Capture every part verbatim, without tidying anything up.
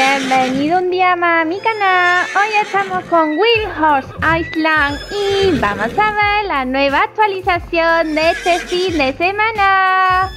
Bienvenido un día más a mi canal. Hoy estamos con Wild Horse Island y vamos a ver la nueva actualización de este fin de semana.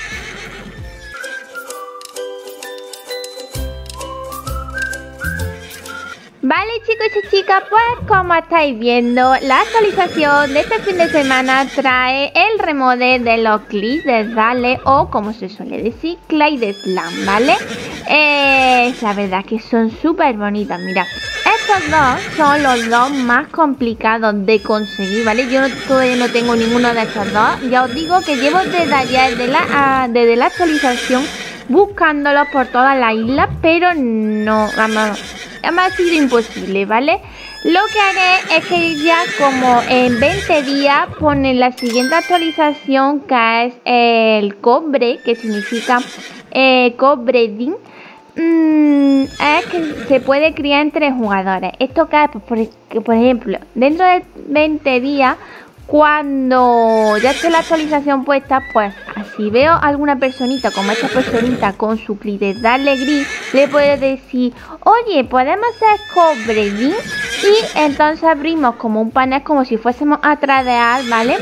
Vale, chicos y chicas, pues como estáis viendo, la actualización de este fin de semana trae el remode de los clips de Dale, o como se suele decir, Clay Slam, ¿vale? Eh, la verdad que son súper bonitas, mirad. Estos dos son los dos más complicados de conseguir, ¿vale? Yo no, todavía no tengo ninguno de estos dos. Ya os digo que llevo desde ayer, de la, uh, desde la actualización, buscándolos por toda la isla, pero no, vamos... me ha sido imposible, ¿vale? Lo que haré es que ya como en veinte días pone la siguiente actualización, que es el cobre, que significa eh, co-breeding. Mm, es que se puede criar entre jugadores. Esto que es, por, por ejemplo, dentro de veinte días, cuando ya esté la actualización puesta, pues si veo alguna personita como esta personita con su clip de Darle Gris, le puedo decir, oye, podemos hacer co-breeding, y entonces abrimos como un panel como si fuésemos a tradear, ¿vale?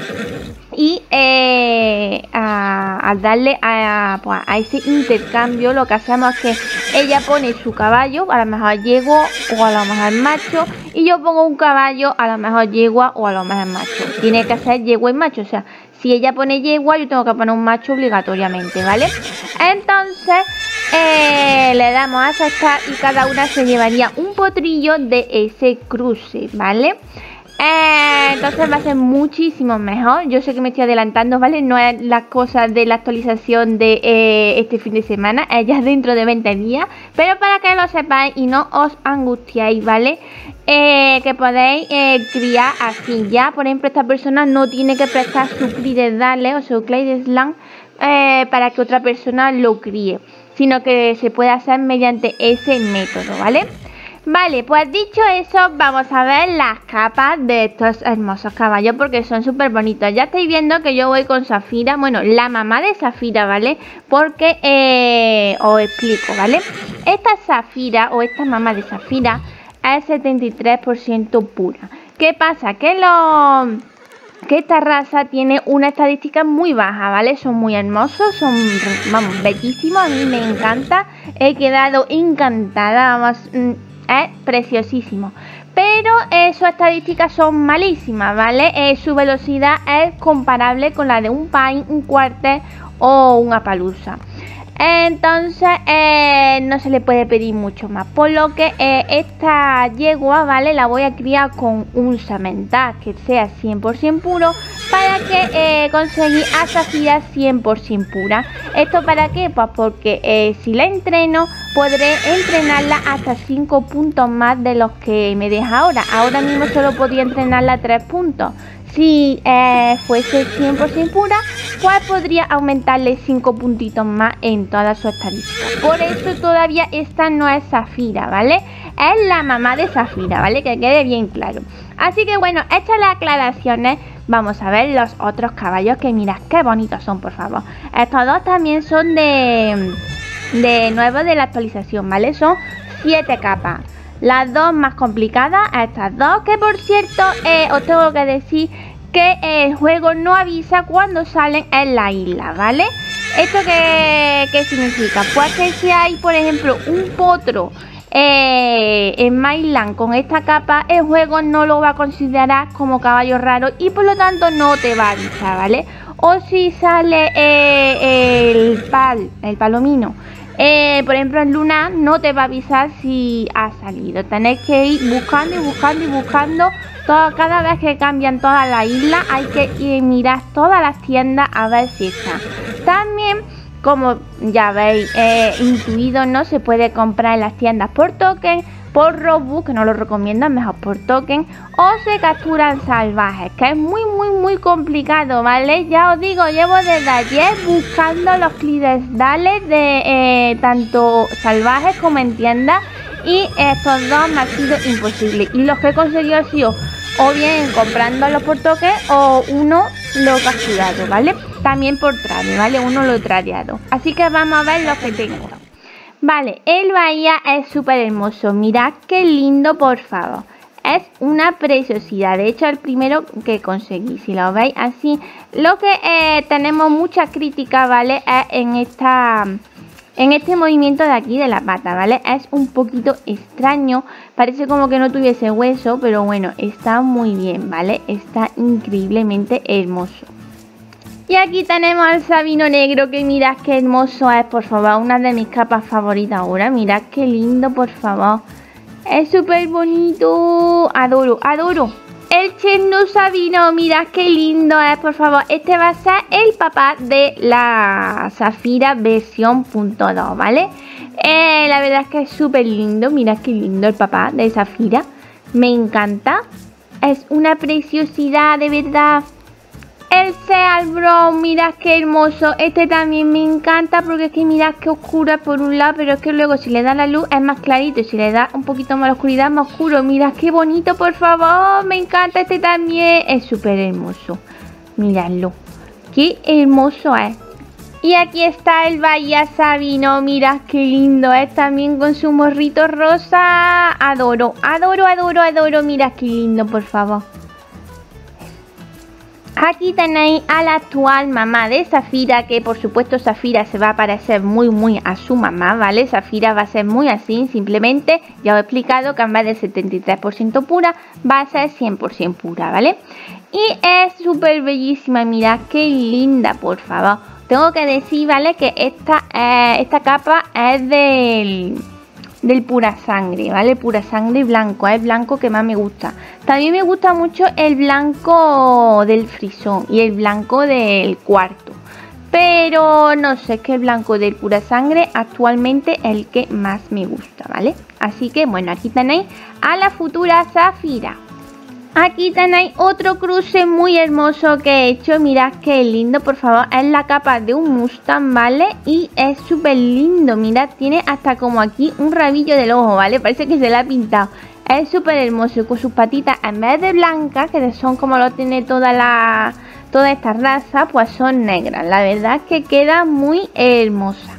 Y eh, a, a darle a, pues, a ese intercambio, lo que hacemos es que ella pone su caballo, a lo mejor yegua o a lo mejor macho, y yo pongo un caballo, a lo mejor yegua o a lo mejor macho. Tiene que ser yegua y macho, o sea, si ella pone yegua, yo tengo que poner un macho obligatoriamente, ¿vale? Entonces eh, le damos a aceptar y cada una se llevaría un potrillo de ese cruce, ¿vale? Eh, entonces va a ser muchísimo mejor. Yo sé que me estoy adelantando, ¿vale? No es las cosas de la actualización de eh, este fin de semana, es ya dentro de veinte días. Pero para que lo sepáis y no os angustiéis, ¿vale? Eh, que podéis eh, criar así. Ya, por ejemplo, esta persona no tiene que prestar su clip de Dale o su Clay Slam eh, para que otra persona lo críe, sino que se puede hacer mediante ese método, ¿vale? Vale, pues dicho eso, vamos a ver las capas de estos hermosos caballos porque son súper bonitos. Ya estáis viendo que yo voy con Zafira, bueno, la mamá de Zafira, ¿vale? Porque eh, os explico, ¿vale? Esta Zafira o esta mamá de Zafira es setenta y tres por ciento pura. ¿Qué pasa? Que los... que esta raza tiene una estadística muy baja, ¿vale? Son muy hermosos, son, vamos, bellísimos, a mí me encanta. He quedado encantada, vamos... es preciosísimo, pero eh, sus estadísticas son malísimas, ¿vale? Eh, su velocidad es comparable con la de un Pine, un Quarter o un Appaloosa. Entonces eh, no se le puede pedir mucho más, por lo que eh, esta yegua, ¿vale? La voy a criar con un semental que sea cien por ciento puro, para que eh, conseguir a Zafira cien por ciento pura. ¿Esto para qué? Pues porque eh, si la entreno, podré entrenarla hasta cinco puntos más de los que me deja ahora. Ahora mismo solo podía entrenarla tres puntos. Si eh, fuese cien por ciento pura, pues podría aumentarle cinco puntitos más en todas sus estadísticas. Por eso todavía esta no es Zafira, ¿vale? Es la mamá de Zafira, ¿vale? Que quede bien claro. Así que bueno, hechas las aclaraciones, vamos a ver los otros caballos, que mirad qué bonitos son, por favor. Estos dos también son de, de nuevo de la actualización, ¿vale? Son siete capas. Las dos más complicadas, estas dos, que por cierto, eh, os tengo que decir que el juego no avisa cuando salen en la isla, ¿vale? ¿Esto qué, qué significa? Pues que si hay, por ejemplo, un potro eh, en Mainland con esta capa, el juego no lo va a considerar como caballo raro y por lo tanto no te va a avisar, ¿vale? O si sale eh, el pal, el palomino, Eh, por ejemplo en Luna, no te va a avisar si ha salido. Tenéis que ir buscando y buscando y buscando todo, cada vez que cambian toda la isla. Hay que ir, mirar todas las tiendas a ver si está. También, como ya veis eh, intuido, no se puede comprar en las tiendas por token, por Robux, que no lo recomiendo, mejor por token, o se capturan salvajes, que es muy muy muy complicado, ¿vale? Ya os digo, llevo desde ayer buscando los clips Dale de eh, tanto salvajes como en tiendas, y estos dos me ha sido imposible, y los que he conseguido han sido o bien comprándolos por token o uno lo he capturado, ¿vale? También por trade, ¿vale? Uno lo he tradeado. Así que vamos a ver los que tengo. Vale, el bahía es súper hermoso. Mirad qué lindo, por favor. Es una preciosidad. De hecho, el primero que conseguí, si lo veis así. Lo que eh, tenemos mucha crítica, ¿vale? Es en esta... En este movimiento de aquí de la pata, ¿vale? Es un poquito extraño. Parece como que no tuviese hueso, pero bueno, está muy bien, ¿vale? Está increíblemente hermoso. Y aquí tenemos al Sabino negro, que mirad qué hermoso es, por favor. Una de mis capas favoritas ahora. Mirad qué lindo, por favor. Es súper bonito. Adoro, adoro. El Cherno Sabino, mirad qué lindo es, por favor. Este va a ser el papá de la Zafira versión punto dos, ¿vale? Eh, la verdad es que es súper lindo. Mirad qué lindo el papá de Zafira. Me encanta. Es una preciosidad, de verdad. El Seal Brown, mirad qué hermoso. Este también me encanta porque es que mirad qué oscuro es por un lado, pero es que luego si le da la luz es más clarito y si le da un poquito más de oscuridad más oscuro. Mirad qué bonito, por favor. Me encanta este también. Es súper hermoso. Miradlo. Qué hermoso es. Y aquí está el Bahía Sabino. Mirad qué lindo es también con su morrito rosa. Adoro, adoro, adoro, adoro. Mirad qué lindo, por favor. Aquí tenéis a la actual mamá de Zafira, que por supuesto Zafira se va a parecer muy muy a su mamá, ¿vale? Zafira va a ser muy así, simplemente ya os he explicado que en vez de setenta y tres por ciento pura, va a ser cien por ciento pura, ¿vale? Y es súper bellísima, mirad qué linda, por favor. Tengo que decir, ¿vale? Que esta, eh, esta capa es del... del pura sangre, ¿vale? Pura sangre blanco, es el blanco que más me gusta. También me gusta mucho el blanco del frisón y el blanco del cuarto. Pero no sé, es que el blanco del pura sangre actualmente es el que más me gusta, ¿vale? Así que bueno, aquí tenéis a la futura Zafira. Aquí tenéis otro cruce muy hermoso que he hecho. Mirad qué lindo, por favor. Es la capa de un Mustang, ¿vale? Y es súper lindo. Mirad, tiene hasta como aquí un rabillo del ojo, ¿vale? Parece que se le ha pintado. Es súper hermoso. Con sus patitas, en vez de blancas, que son como lo tiene toda la toda esta raza, pues son negras. La verdad es que queda muy hermosa.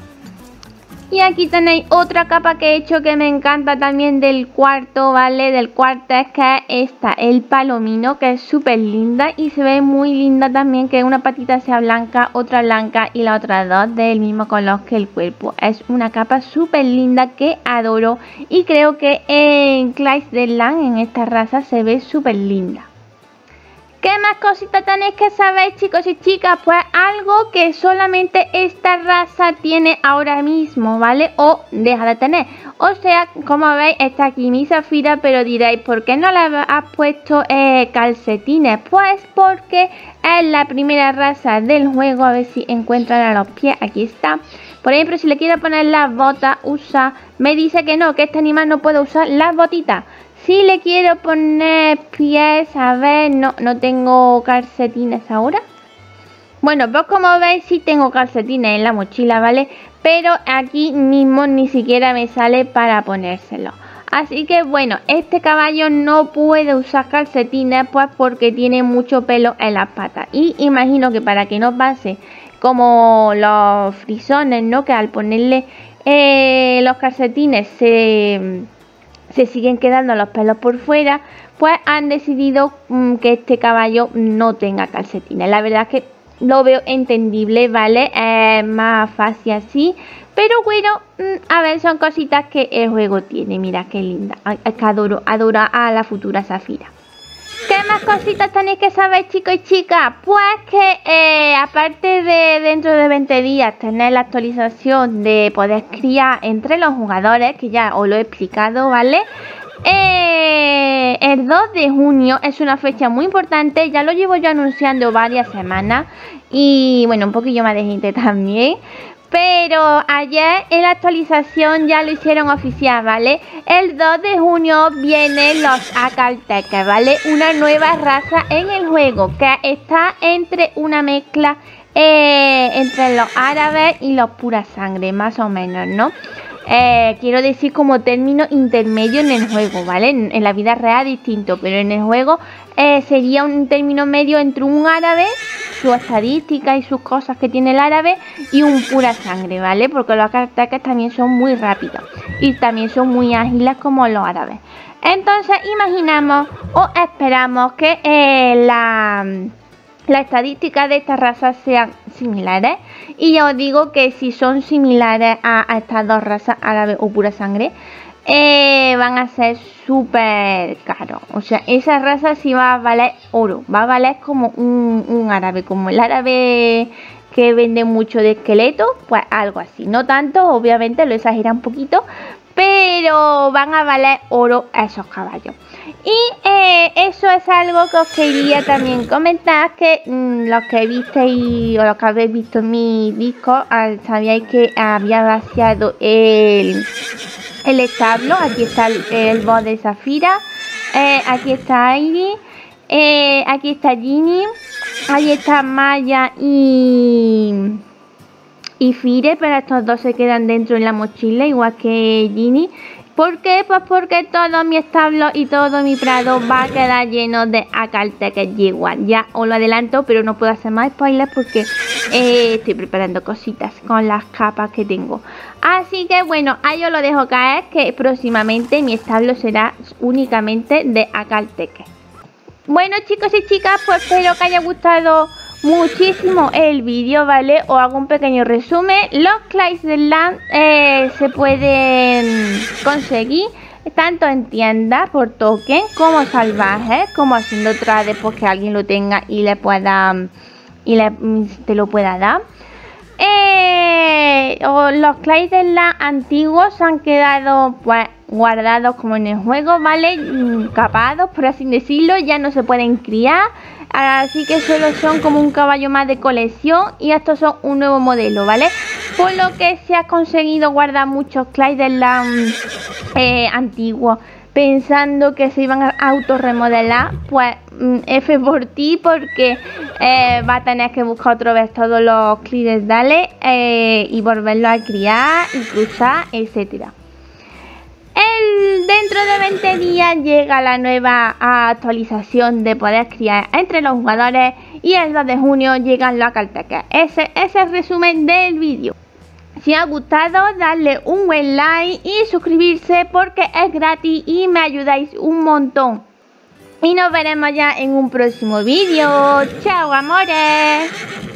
Y aquí tenéis otra capa que he hecho que me encanta también del cuarto, ¿vale? Del cuarto es que es esta, el palomino, que es súper linda y se ve muy linda también, que una patita sea blanca, otra blanca y la otra dos del mismo color que el cuerpo. Es una capa súper linda que adoro y creo que en Clydesdale, en esta raza, se ve súper linda. ¿Qué más cositas tenéis que saber, chicos y chicas? Pues algo que solamente esta raza tiene ahora mismo, ¿vale? O deja de tener. O sea, como veis, está aquí mi Zafira, pero diréis, ¿por qué no le has puesto eh, calcetines? Pues porque es la primera raza del juego. A ver si encuentran a los pies. Aquí está. Por ejemplo, si le quiero poner las botas, usa... Me dice que no, que este animal no puede usar las botitas. Si le quiero poner pies, a ver, no, no tengo calcetines ahora. Bueno, pues como veis sí tengo calcetines en la mochila, ¿vale? Pero aquí mismo ni siquiera me sale para ponérselo. Así que bueno, este caballo no puede usar calcetines pues porque tiene mucho pelo en las patas. Y imagino que para que no pase como los frisones, ¿no? Que al ponerle eh, los calcetines se... se siguen quedando los pelos por fuera, pues han decidido mmm, que este caballo no tenga calcetines. La verdad es que lo veo entendible, ¿vale? Es más fácil así, pero bueno, mmm, a ver, son cositas que el juego tiene. Mira qué linda, es que adoro, adoro a la futura Zafira. ¿Qué más cositas tenéis que saber, chicos y chicas? Pues que eh, aparte de dentro de veinte días tener la actualización de poder criar entre los jugadores, que ya os lo he explicado, ¿vale? Eh, el dos de junio es una fecha muy importante, ya lo llevo yo anunciando varias semanas y bueno, un poquillo más de gente también. Pero ayer en la actualización ya lo hicieron oficial, ¿vale? El dos de junio vienen los Akalteques, ¿vale? Una nueva raza en el juego que está entre una mezcla eh, entre los árabes y los pura sangre, más o menos, ¿no? Eh, quiero decir como término intermedio en el juego, ¿vale? En, en la vida real distinto, pero en el juego eh, sería un término medio entre un árabe su estadística y sus cosas que tiene el árabe, y un pura sangre, ¿vale? Porque los ataques también son muy rápidos y también son muy ágiles como los árabes. Entonces imaginamos o esperamos que eh, la, la estadística de estas razas sean similares, y ya os digo que si son similares a, a estas dos razas, árabe o pura sangre, eh, van a ser súper caros. O sea, esa raza sí va a valer oro, va a valer como un, un árabe, como el árabe que vende mucho de esqueleto, pues algo así. No tanto, obviamente lo exagera un poquito, pero van a valer oro esos caballos. Y eh, eso es algo que os quería también comentar, que mmm, los que visteis o los que habéis visto en mi disco, sabíais que había vaciado el, el establo. Aquí está el, el boss de Zafira, eh, aquí está Airi, eh, aquí está Ginny, ahí está Maya y... y Fire, pero estos dos se quedan dentro en la mochila, igual que Ginny. ¿Por qué? Pues porque todo mi establo y todo mi prado va a quedar lleno de Akalteques Yeguan. Ya os lo adelanto, pero no puedo hacer más spoilers porque eh, estoy preparando cositas con las capas que tengo. Así que bueno, ahí os lo dejo caer, que próximamente mi establo será únicamente de Akalteques. Bueno, chicos y chicas, pues espero que haya gustado muchísimo el vídeo, ¿vale? Os hago un pequeño resumen. Los Clays del Land eh, se pueden conseguir tanto en tiendas por token como salvajes, como haciendo trades, pues que alguien lo tenga y le pueda y le, te lo pueda dar. Eh, o los Clays del Land antiguos se han quedado pues guardados como en el juego, ¿vale? Capados, por así decirlo, ya no se pueden criar. Así que solo son como un caballo más de colección, y estos son un nuevo modelo, ¿vale? Por lo que se ha conseguido guardar muchos Clays del Land eh, antiguos, pensando que se iban a auto remodelar. Pues F por ti, porque eh, va a tener que buscar otra vez todos los Clays Dale eh, y volverlos a criar y cruzar, etcétera. El, dentro de veinte días llega la nueva actualización de poder criar entre los jugadores, y el dos de junio llegan los Akalteques. Ese, ese es el resumen del vídeo. Si os ha gustado, darle un buen like y suscribirse porque es gratis y me ayudáis un montón. Y nos veremos ya en un próximo vídeo. ¡Chao, amores!